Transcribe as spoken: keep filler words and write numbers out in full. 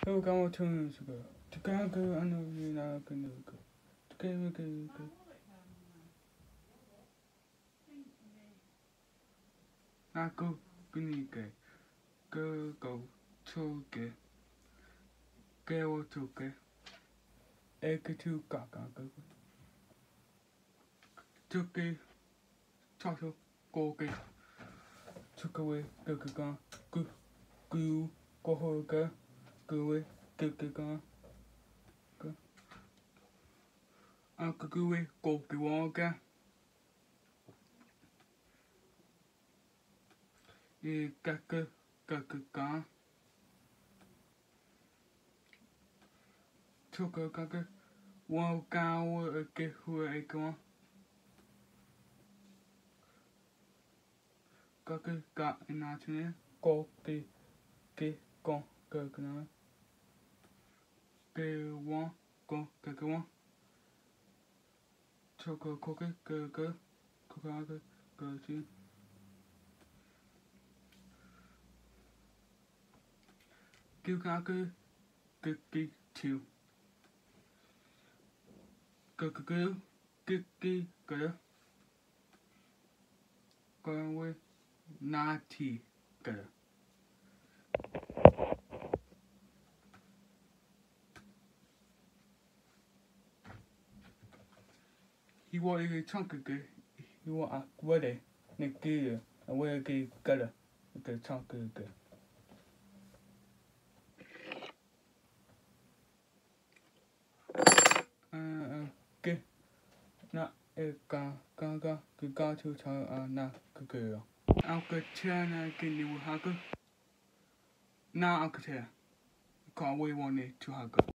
Eu vou te mostrar. Tu quer que eu não vi nada que não quer. Tu quer que eu quer. Na cô cái gì kể cơ cầu thô kể kêu thô kể e cái thứ cả cả cái trước cái cho cho cô cái trước cái cái cái con cứ cứ có hồi cái cứ cái cái con cái à cái cái cô cái con cái e cái cái cái cái con trước cái cái cái wow cao cái hồi cái các cái cả na thế có cái cái con cái cái nào cái one con cái cái one cho cái có cái cái cái có cái cái cái gì kêu cái cái cái cái chiều cái cái cái cái cái cái đó con với na thì cái đó he want a chunk of cái he want a what đấy này kia à với cái cái đó cái chunk cái cái à cái na cái cái cái cái cái cái thứ thằng à na cái cái đó ao cái cha na cái liu ha cái na ao cái cha có với one này chú ha cái